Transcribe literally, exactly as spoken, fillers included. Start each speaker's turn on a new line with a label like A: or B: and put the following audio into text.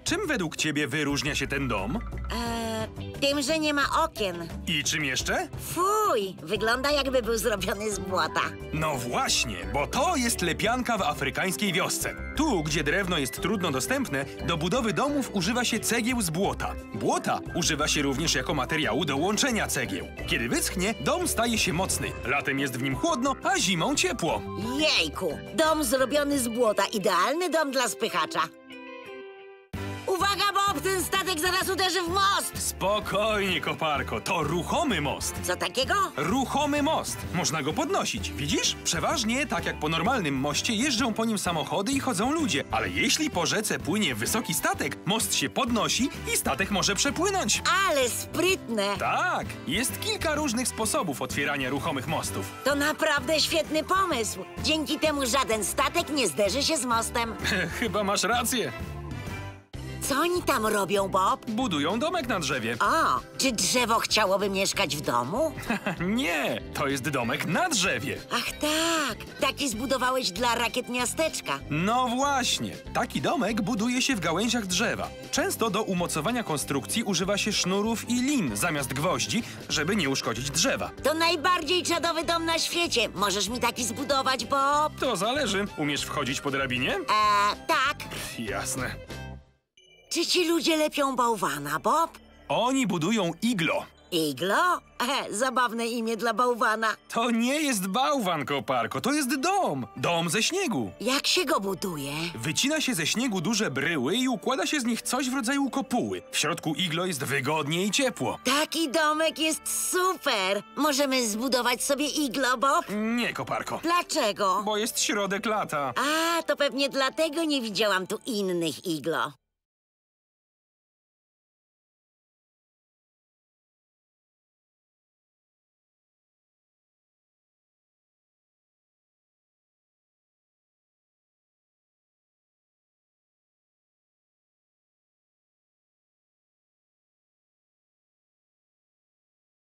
A: czym według ciebie wyróżnia się ten dom?
B: Eee, tym, że nie ma okien.
A: I czym jeszcze?
B: Fuj, wygląda jakby był zrobiony z błota.
A: No właśnie, bo to jest lepianka w afrykańskiej wiosce. Tu, gdzie drewno jest trudno dostępne, do budowy domów używa się cegieł z błota. Błota używa się również jako materiału do łączenia cegieł. Kiedy wyschnie, dom staje się mocny. Latem jest w nim chłodno, a zimą ciepło.
B: Jejku, dom zrobiony z błota. Idealny dom dla spychacza. Uwaga, Bob, ten statek zaraz uderzy w most!
A: Spokojnie, koparko, to ruchomy most.
B: Co takiego?
A: Ruchomy most. Można go podnosić, widzisz? Przeważnie, tak jak po normalnym moście, jeżdżą po nim samochody i chodzą ludzie. Ale jeśli po rzece płynie wysoki statek, most się podnosi i statek może przepłynąć.
B: Ale sprytne!
A: Tak, jest kilka różnych sposobów otwierania ruchomych mostów.
B: To naprawdę świetny pomysł. Dzięki temu żaden statek nie zderzy się z mostem.
A: Chyba masz rację.
B: Co oni tam robią, Bob?
A: Budują domek na drzewie.
B: O, czy drzewo chciałoby mieszkać w domu?
A: Nie, to jest domek na drzewie.
B: Ach tak, taki zbudowałeś dla rakiet miasteczka.
A: No właśnie, taki domek buduje się w gałęziach drzewa. Często do umocowania konstrukcji używa się sznurów i lin zamiast gwoździ, żeby nie uszkodzić drzewa.
B: To najbardziej czadowy dom na świecie. Możesz mi taki zbudować, Bob?
A: To zależy. Umiesz wchodzić po drabinie?
B: Eee, tak.
A: Jasne.
B: Czy ci ludzie lepią bałwana, Bob?
A: Oni budują iglo.
B: Iglo? E, zabawne imię dla bałwana.
A: To nie jest bałwan, koparko, to jest dom. Dom ze śniegu.
B: Jak się go buduje?
A: Wycina się ze śniegu duże bryły i układa się z nich coś w rodzaju kopuły. W środku iglo jest wygodnie i ciepło.
B: Taki domek jest super. Możemy zbudować sobie iglo, Bob?
A: Nie, koparko,
B: Dlaczego?
A: bo jest środek lata.
B: A, to pewnie dlatego nie widziałam tu innych iglo.